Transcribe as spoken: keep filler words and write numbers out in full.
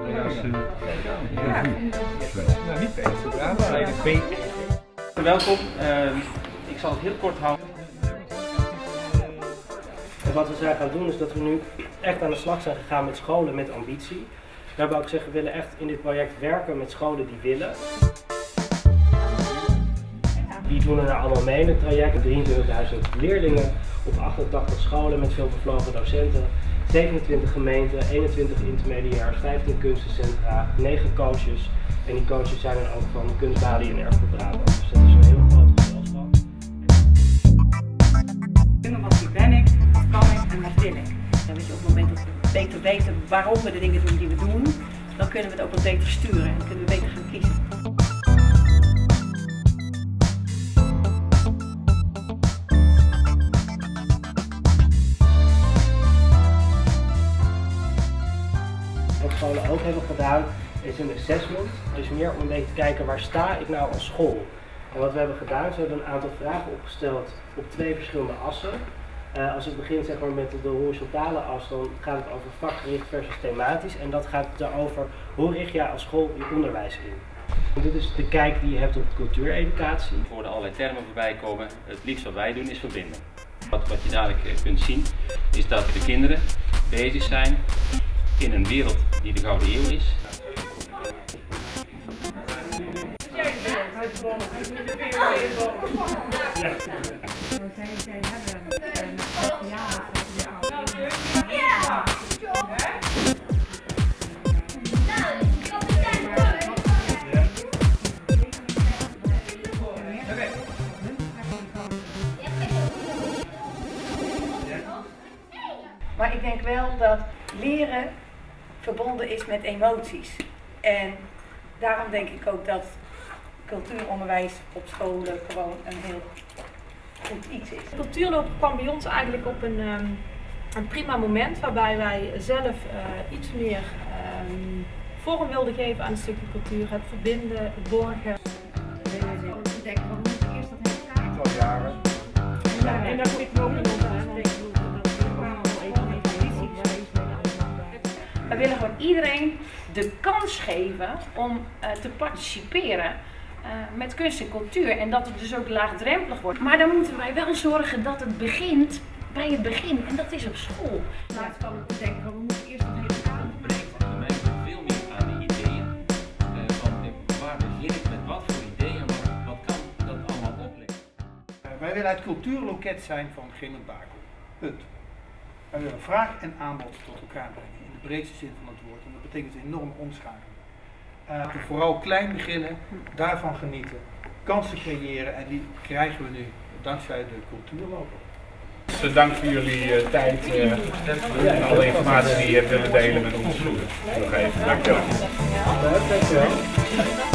Nou, niet Peter. Welkom, uh, ik zal het heel kort houden. En wat we zijn gaan doen is dat we nu echt aan de slag zijn gegaan met scholen met ambitie. Daar wou ik zeggen, we willen echt in dit project werken met scholen die willen. Die doen er nou allemaal mee in het traject. drieëntwintigduizend leerlingen op achtentachtig scholen met veel bevlogen docenten. zevenentwintig gemeenten, eenentwintig intermediairs, vijftien kunstencentra, negen coaches. En die coaches zijn er ook van Kunstbalie en Erfgoed Brabant. Dus dat is een heel groot gezelschap. Wat ben ik, wat kan ik en wat wil ik. En weet je, op het moment dat we beter weten waarom we de dingen doen die we doen, dan kunnen we het ook wat beter sturen en kunnen we beter gaan kiezen. Wat scholen ook hebben gedaan is een assessment, dus meer om een beetje te kijken waar sta ik nou als school. En wat we hebben gedaan is we hebben een aantal vragen opgesteld op twee verschillende assen. Uh, als het begint zeg maar, met de horizontale as, dan gaat het over vakgericht versus thematisch. En dat gaat erover hoe richt je als school je onderwijs in. En dit is de kijk die je hebt op cultuureducatie. Er worden allerlei termen voorbij komen. Het liefst wat wij doen is verbinden. Wat, wat je dadelijk kunt zien is dat de kinderen bezig zijn in een wereld die de Gouden Eeuw is. Maar ik denk wel dat leren verbonden is met emoties. En daarom denk ik ook dat cultuuronderwijs op scholen gewoon een heel goed iets is. Cultuurloop kwam bij ons eigenlijk op een, um, een prima moment waarbij wij zelf uh, iets meer um, vorm wilden geven aan een stukje cultuur, het verbinden, het borgen. Al jaren. Ja, en daar zit ik ook in onze We willen gewoon iedereen de kans geven om uh, te participeren uh, met kunst en cultuur. En dat het dus ook laagdrempelig wordt. Maar dan moeten wij wel zorgen dat het begint bij het begin. En dat is op school. In plaats van te denken van we moeten eerst een hele kamer breken. Bij mij veel meer aan de ideeën. Uh, van waar begin ik met wat voor ideeën, wat, wat kan dat allemaal opleveren. Uh, wij willen het cultuurloket zijn van Gemert Bakel. Punt. Wij willen vraag en aanbod tot elkaar brengen. In de breedste zin van het woord. En dat betekent enorm omschakelen. Uh, vooral klein beginnen, daarvan genieten, kansen creëren en die krijgen we nu dankzij de cultuurloper. Dus dank voor jullie uh, tijd uh, en alle informatie die je hebt willen delen met ons. Nog even, dankjewel. Dankjewel.